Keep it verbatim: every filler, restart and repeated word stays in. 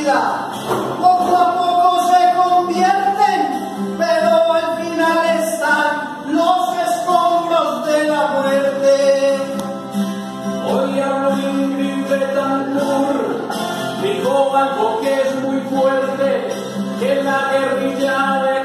vida. Poco a poco se convierten, pero al final están los escombros de la muerte. Hoy habló Ingrid Betancourt, dijo algo que es muy fuerte, que la guerrilla de